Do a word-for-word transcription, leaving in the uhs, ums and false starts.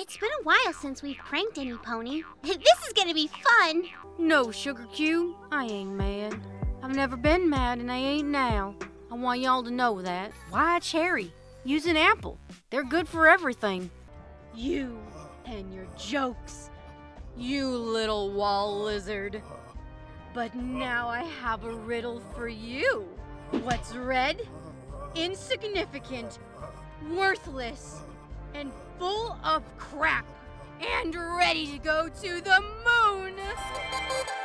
It's been a while since we've pranked any pony. This is gonna be fun. No, Sugar Cube, I ain't mad. I've never been mad and I ain't now. I want y'all to know that. Why a cherry? Use an apple. They're good for everything. You and your jokes. You little wall lizard. But now I have a riddle for you. What's red, insignificant, worthless, and full of crap, and ready to go to the moon?